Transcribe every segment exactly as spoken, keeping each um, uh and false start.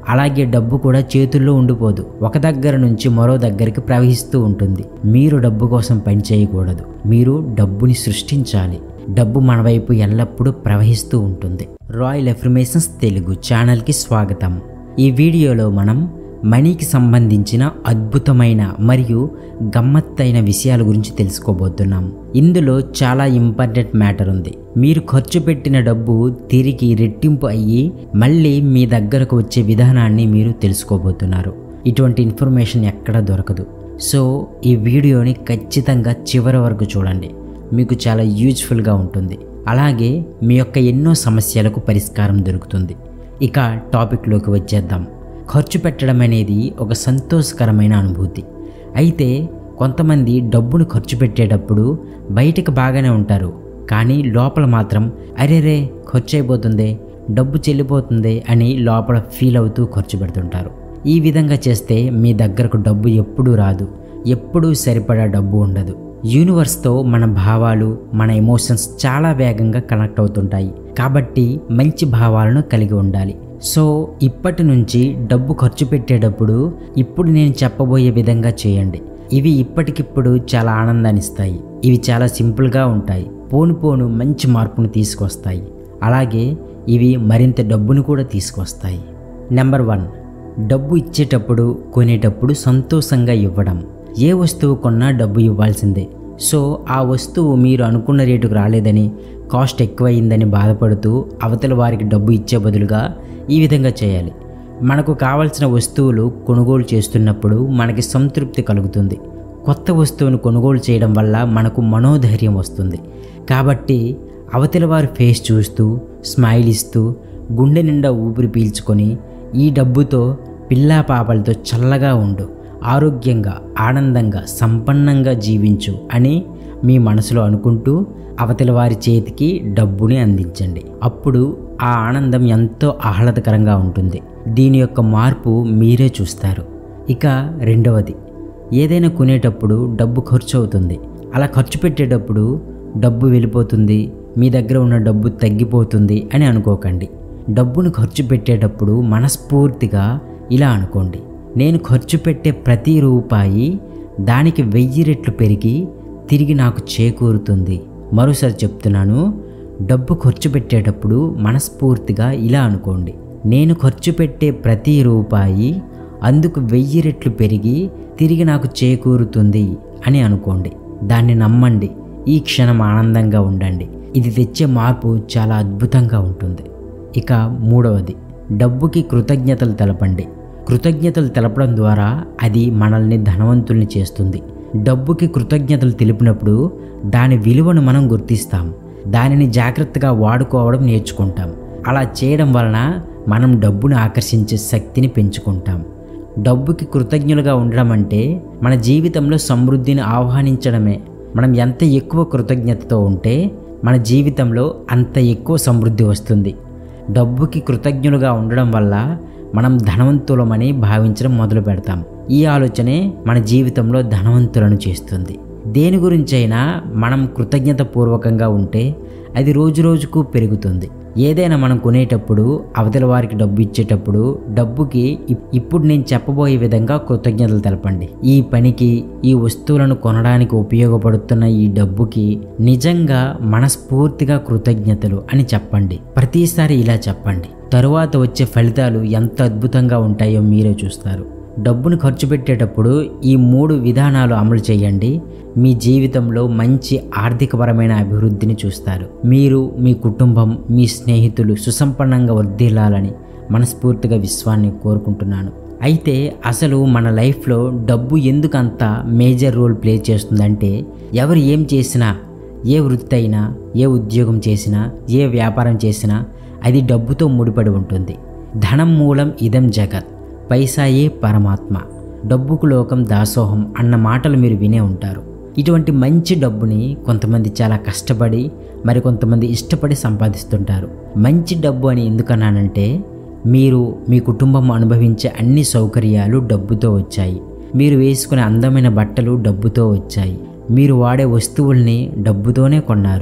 అలాగే డబ్బు కూడా చేతుల్లో ఉండిపోదు, ఒక దగ్గర నుంచి మరో దగ్గరికి ప్రవహిస్తూ ఉంటుంది. మీరు డబ్బు కోసం పని చేయకూడదు, మీరు డబ్బుని సృష్టించాలి. డబ్బు మన వైపు ఎల్లప్పుడూ ప్రవహిస్తూ ఉంటుంది. రాయల్ ఎఫర్మేషన్స్ తెలుగు ఛానల్కి స్వాగతం. ఈ వీడియోలో మనం మనీకి సంబంధించిన అద్భుతమైన మరియు గమ్మత్తైన విషయాల గురించి తెలుసుకోబోతున్నాం. ఇందులో చాలా ఇంపార్టెంట్ మ్యాటర్ ఉంది. మీరు ఖర్చు పెట్టిన డబ్బు తిరిగి రెట్టింపు అయ్యి మళ్ళీ మీ దగ్గరకు వచ్చే విధానాన్ని మీరు తెలుసుకోబోతున్నారు. ఇటువంటి ఇన్ఫర్మేషన్ ఎక్కడా దొరకదు. సో ఈ వీడియోని ఖచ్చితంగా చివరి వరకు చూడండి, మీకు చాలా యూజ్ఫుల్గా ఉంటుంది. అలాగే మీ యొక్క ఎన్నో సమస్యలకు పరిష్కారం దొరుకుతుంది. ఇక టాపిక్లోకి వచ్చేద్దాం. ఖర్చు పెట్టడం అనేది ఒక సంతోషకరమైన అనుభూతి. అయితే కొంతమంది డబ్బును ఖర్చు పెట్టేటప్పుడు బయటకు బాగానే ఉంటారు, కానీ లోపల మాత్రం అరే రే ఖర్చు అయిపోతుంది, డబ్బు చెల్లిపోతుంది అని లోపల ఫీల్ అవుతూ ఖర్చు పెడుతుంటారు. ఈ విధంగా చేస్తే మీ దగ్గరకు డబ్బు ఎప్పుడూ రాదు, ఎప్పుడూ సరిపడా డబ్బు ఉండదు. యూనివర్స్తో మన భావాలు, మన ఎమోషన్స్ చాలా వేగంగా కనెక్ట్ అవుతుంటాయి. కాబట్టి మంచి భావాలను కలిగి ఉండాలి. సో ఇప్పటి నుంచి డబ్బు ఖర్చు పెట్టేటప్పుడు ఇప్పుడు నేను చెప్పబోయే విధంగా చేయండి. ఇవి ఇప్పటికిప్పుడు చాలా ఆనందాన్ని ఇస్తాయి. ఇవి చాలా సింపుల్గా ఉంటాయి, పోను పోను మంచి మార్పును తీసుకొస్తాయి. అలాగే ఇవి మరింత డబ్బును కూడా తీసుకొస్తాయి. నెంబర్ వన్, డబ్బు ఇచ్చేటప్పుడు కొనేటప్పుడు సంతోషంగా ఇవ్వడం. ఏ వస్తువు కొన్నా డబ్బు ఇవ్వాల్సిందే. సో ఆ వస్తువు మీరు అనుకున్న రేటుకు రాలేదని, కాస్ట్ ఎక్కువయిందని బాధపడుతూ అవతల వారికి డబ్బు ఇచ్చే బదులుగా ఈ విధంగా చేయాలి. మనకు కావాల్సిన వస్తువులు కొనుగోలు చేస్తున్నప్పుడు మనకి సంతృప్తి కలుగుతుంది. కొత్త వస్తువును కొనుగోలు చేయడం వల్ల మనకు మనోధైర్యం వస్తుంది. కాబట్టి అవతల వారి ఫేస్ చూస్తూ స్మైల్ ఇస్తూ గుండె నిండా ఊపిరి పీల్చుకొని ఈ డబ్బుతో పిల్లా పాపలతో చల్లగా ఉండు, ఆరోగ్యంగా ఆనందంగా సంపన్నంగా జీవించు అని మీ మనసులో అనుకుంటూ అవతల వారి చేతికి డబ్బుని అందించండి. అప్పుడు ఆ ఆనందం ఎంతో ఆహ్లాదకరంగా ఉంటుంది. దీని యొక్క మార్పు మీరే చూస్తారు. ఇక రెండవది, ఏదైనా కొనేటప్పుడు డబ్బు ఖర్చు అవుతుంది. అలా ఖర్చు పెట్టేటప్పుడు డబ్బు వెళ్ళిపోతుంది, మీ దగ్గర ఉన్న డబ్బు తగ్గిపోతుంది అని అనుకోకండి. డబ్బును ఖర్చు పెట్టేటప్పుడు మనస్ఫూర్తిగా ఇలా అనుకోండి, నేను ఖర్చు పెట్టే ప్రతి రూపాయి దానికి వెయ్యి రెట్లు పెరిగి తిరిగి నాకు చేకూరుతుంది. మరోసారి చెప్తున్నాను, డబ్బు ఖర్చు పెట్టేటప్పుడు మనస్ఫూర్తిగా ఇలా అనుకోండి, నేను ఖర్చు పెట్టే ప్రతి రూపాయి అందుకు వెయ్యి రెట్లు పెరిగి తిరిగి నాకు చేకూరుతుంది అని అనుకోండి. దాన్ని నమ్మండి. ఈ క్షణం ఆనందంగా ఉండండి. ఇది తెచ్చే మార్పు చాలా అద్భుతంగా ఉంటుంది. ఇక మూడవది, డబ్బుకి కృతజ్ఞతలు తెలపండి. కృతజ్ఞతలు తెలపడం ద్వారా అది మనల్ని ధనవంతుల్ని చేస్తుంది. డబ్బుకి కృతజ్ఞతలు తెలిపినప్పుడు దాని విలువను మనం గుర్తిస్తాం, దానిని జాగ్రత్తగా వాడుకోవడం నేర్చుకుంటాం. అలా చేయడం వలన మనం డబ్బును ఆకర్షించే శక్తిని పెంచుకుంటాం. డబ్బుకి కృతజ్ఞులుగా ఉండడం అంటే మన జీవితంలో సమృద్ధిని ఆహ్వానించడమే. మనం ఎంత ఎక్కువ కృతజ్ఞతతో ఉంటే మన జీవితంలో అంత ఎక్కువ సమృద్ధి వస్తుంది. డబ్బుకి కృతజ్ఞులుగా ఉండడం వల్ల మనం ధనవంతులమని భావించడం మొదలు పెడతాం. ఈ ఆలోచనే మన జీవితంలో ధనవంతులను చేస్తుంది. దేని గురించైనా మనం కృతజ్ఞత పూర్వకంగా ఉంటే అది రోజు రోజుకు పెరుగుతుంది. ఏదైనా మనం కొనేటప్పుడు అవతల వారికి డబ్బు ఇచ్చేటప్పుడు డబ్బుకి ఇప్పుడు నేను చెప్పబోయే విధంగా కృతజ్ఞతలు తెలపండి. ఈ పనికి, ఈ వస్తువులను కొనడానికి ఉపయోగపడుతున్న ఈ డబ్బుకి నిజంగా మనస్ఫూర్తిగా కృతజ్ఞతలు అని చెప్పండి. ప్రతిసారి ఇలా చెప్పండి. తరువాత వచ్చే ఫలితాలు ఎంత అద్భుతంగా ఉంటాయో మీరే చూస్తారు. డబ్బును ఖర్చు పెట్టేటప్పుడు ఈ మూడు విధానాలు అమలు చేయండి. మీ జీవితంలో మంచి ఆర్థికపరమైన అభివృద్ధిని చూస్తారు. మీరు, మీ కుటుంబం, మీ స్నేహితులు సుసంపన్నంగా వర్ధిల్లాలని మనస్ఫూర్తిగా విశ్వాన్ని కోరుకుంటున్నాను. అయితే అసలు మన లైఫ్లో డబ్బు ఎందుకు అంత మేజర్ రోల్ ప్లే చేస్తుందంటే, ఎవరు ఏం చేసినా, ఏ వృత్తి అయినా, ఏ ఉద్యోగం చేసినా, ఏ వ్యాపారం చేసినా అది డబ్బుతో ముడిపడి ఉంటుంది. ధనం మూలం ఇదం జగత్, పైసాయే పరమాత్మ, డబ్బుకు లోకం దాసోహం అన్న మాటలు మీరు వినే ఉంటారు. ఇటువంటి మంచి డబ్బుని కొంతమంది చాలా కష్టపడి, మరి కొంతమంది ఇష్టపడి సంపాదిస్తుంటారు. మంచి డబ్బు అని ఎందుకన్నానంటే, మీరు, మీ కుటుంబం అనుభవించే అన్ని సౌకర్యాలు డబ్బుతో వచ్చాయి. మీరు వేసుకునే అందమైన బట్టలు డబ్బుతో వచ్చాయి. మీరు వాడే వస్తువుల్ని డబ్బుతోనే కొన్నారు.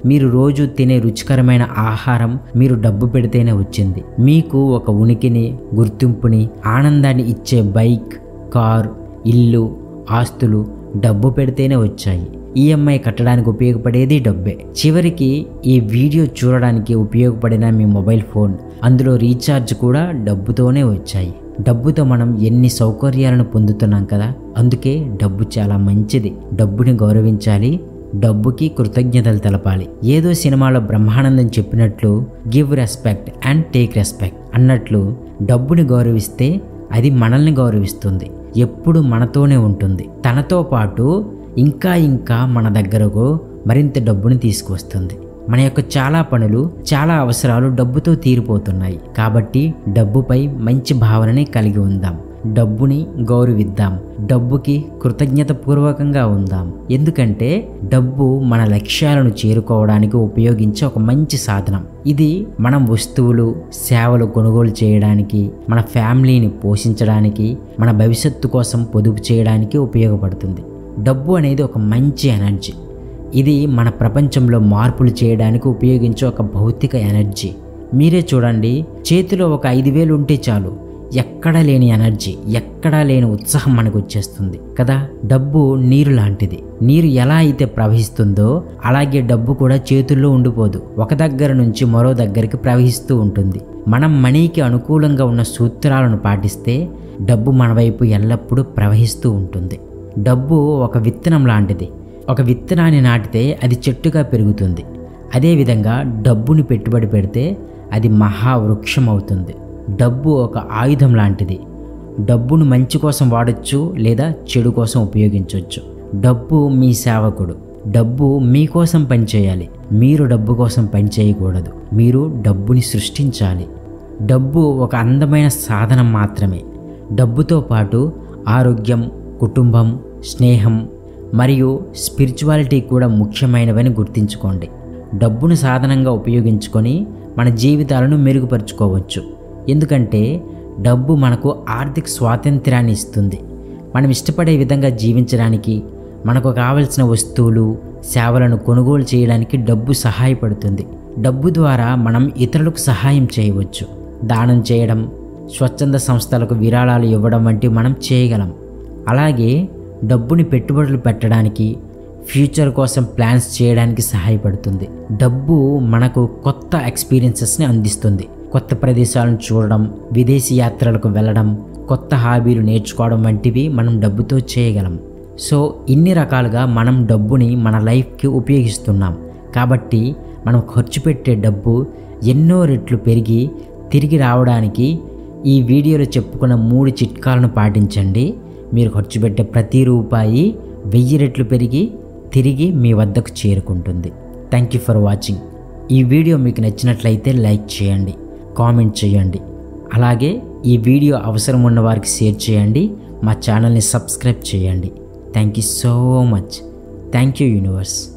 మీరు రోజు తినే రుచికరమైన ఆహారం మీరు డబ్బు పెడితేనే వచ్చింది. మీకు ఒక ఉనికిని, గుర్తింపుని, ఆనందాన్ని ఇచ్చే బైక్, కార్, ఇల్లు, ఆస్తులు డబ్బు పెడితేనే వచ్చాయి. ఈఎంఐ కట్టడానికి ఉపయోగపడేది డబ్బే. చివరికి ఈ వీడియో చూడడానికి ఉపయోగపడిన మీ మొబైల్ ఫోన్, అందులో రీఛార్జ్ కూడా డబ్బుతోనే వచ్చాయి. డబ్బుతో మనం ఎన్ని సౌకర్యాలను పొందుతున్నాం కదా. అందుకే డబ్బు చాలా మంచిది. డబ్బుని గౌరవించాలి, డబ్బుకి కృతజ్ఞతలు తెలపాలి. ఏదో సినిమాలో బ్రహ్మానందం చెప్పినట్లు give respect and take respect అన్నట్లు డబ్బుని గౌరవిస్తే అది మనల్ని గౌరవిస్తుంది. ఎప్పుడు మనతోనే ఉంటుంది. తనతో పాటు ఇంకా ఇంకా మన దగ్గరకు మరింత డబ్బుని తీసుకువస్తుంది. మన యొక్క చాలా పనులు, చాలా అవసరాలు డబ్బుతో తీరిపోతున్నాయి. కాబట్టి డబ్బుపై మంచి భావనని కలిగి ఉందాం. డబ్బుని గౌరవిద్దాం. డబ్బుకి కృతజ్ఞత పూర్వకంగా ఉందాం. ఎందుకంటే డబ్బు మన లక్ష్యాలను చేరుకోవడానికి ఉపయోగించే ఒక మంచి సాధనం. ఇది మనం వస్తువులు, సేవలు కొనుగోలు చేయడానికి, మన ఫ్యామిలీని పోషించడానికి, మన భవిష్యత్తు కోసం పొదుపు చేయడానికి ఉపయోగపడుతుంది. డబ్బు అనేది ఒక మంచి ఎనర్జీ. ఇది మన ప్రపంచంలో మార్పులు చేయడానికి ఉపయోగించే ఒక భౌతిక ఎనర్జీ. మీరే చూడండి, చేతిలో ఒక ఐదు వేలు ఉంటే చాలు, ఎక్కడా లేని ఎనర్జీ, ఎక్కడా లేని ఉత్సాహం మనకు వచ్చేస్తుంది కదా. డబ్బు నీరు లాంటిది. నీరు ఎలా అయితే ప్రవహిస్తుందో అలాగే డబ్బు కూడా చేతుల్లో ఉండిపోదు. ఒక దగ్గర నుంచి మరో దగ్గరికి ప్రవహిస్తూ ఉంటుంది. మనం మనీకి అనుకూలంగా ఉన్న సూత్రాలను పాటిస్తే డబ్బు మన వైపు ఎల్లప్పుడూ ప్రవహిస్తూ ఉంటుంది. డబ్బు ఒక విత్తనం లాంటిది. ఒక విత్తనాన్ని నాటితే అది చెట్టుగా పెరుగుతుంది. అదేవిధంగా డబ్బుని పెట్టుబడి పెడితే అది మహావృక్షం అవుతుంది. డబ్బు ఒక ఆయుధం లాంటిది. డబ్బును మంచి కోసం వాడచ్చు లేదా చెడు కోసం ఉపయోగించవచ్చు. డబ్బు మీ సేవకుడు. డబ్బు మీకోసం పనిచేయాలి. మీరు డబ్బు కోసం పనిచేయకూడదు. మీరు డబ్బుని సృష్టించాలి. డబ్బు ఒక అందమైన సాధనం మాత్రమే. డబ్బుతో పాటు ఆరోగ్యం, కుటుంబం, స్నేహం మరియు స్పిరిచువాలిటీ కూడా ముఖ్యమైనవని గుర్తుంచుకోండి. డబ్బును సాధనంగా ఉపయోగించుకొని మన జీవితాలను మెరుగుపరుచుకోవచ్చు. ఎందుకంటే డబ్బు మనకు ఆర్థిక స్వాతంత్ర్యాన్ని ఇస్తుంది. మనం ఇష్టపడే విధంగా జీవించడానికి, మనకు కావలసిన వస్తువులు, సేవలను కొనుగోలు చేయడానికి డబ్బు సహాయపడుతుంది. డబ్బు ద్వారా మనం ఇతరులకు సహాయం చేయవచ్చు. దానం చేయడం, స్వచ్ఛంద సంస్థలకు విరాళాలు ఇవ్వడం వంటివి మనం చేయగలం. అలాగే డబ్బుని పెట్టుబడులు పెట్టడానికి, ఫ్యూచర్ కోసం ప్లాన్స్ చేయడానికి సహాయపడుతుంది. డబ్బు మనకు కొత్త ఎక్స్పీరియన్సెస్ని అందిస్తుంది. కొత్త ప్రదేశాలను చూడడం, విదేశీ యాత్రలకు వెళ్ళడం, కొత్త హాబీలు నేర్చుకోవడం వంటివి మనం డబ్బుతో చేయగలం. సో ఇన్ని రకాలుగా మనం డబ్బుని మన లైఫ్కి ఉపయోగిస్తున్నాం. కాబట్టి మనం ఖర్చు పెట్టే డబ్బు ఎన్నో రెట్లు పెరిగి తిరిగి రావడానికి ఈ వీడియోలో చెప్పుకున్న మూడు చిట్కాలను పాటించండి. మీరు ఖర్చు పెట్టే ప్రతి రూపాయి వెయ్యి రెట్లు పెరిగి తిరిగి మీ వద్దకు చేరుకుంటుంది. Thank you for watching. ఈ వీడియో మీకు నచ్చినట్లయితే లైక్ చేయండి, కామెంట్ చేయండి. అలాగే ఈ వీడియో అవసరం ఉన్న వారికి షేర్ చేయండి. మా ఛానల్ని సబ్స్క్రైబ్ చేయండి. Thank you so much. Thank you universe.